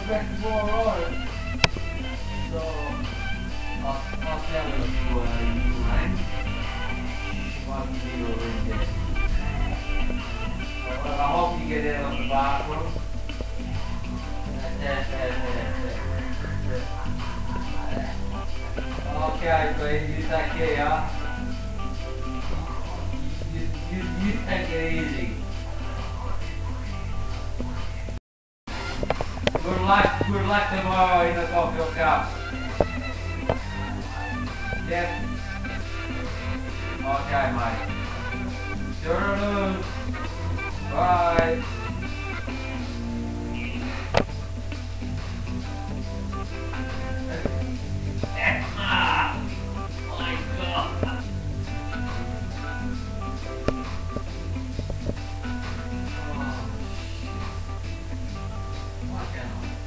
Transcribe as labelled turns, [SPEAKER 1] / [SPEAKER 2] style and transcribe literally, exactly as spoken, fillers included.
[SPEAKER 1] back tomorrow. So I'll, I'll tell her you, uh, you rang. Might give you a ring there. Well, I hope you get out of the bathroom. Okay, please, you take care. You, you, you take it easy. Good luck, good luck tomorrow in the cocktail cup. Yep. Okay, mate. Toodaloo. Bye. Ah, my God. Oh, shit. What the hell?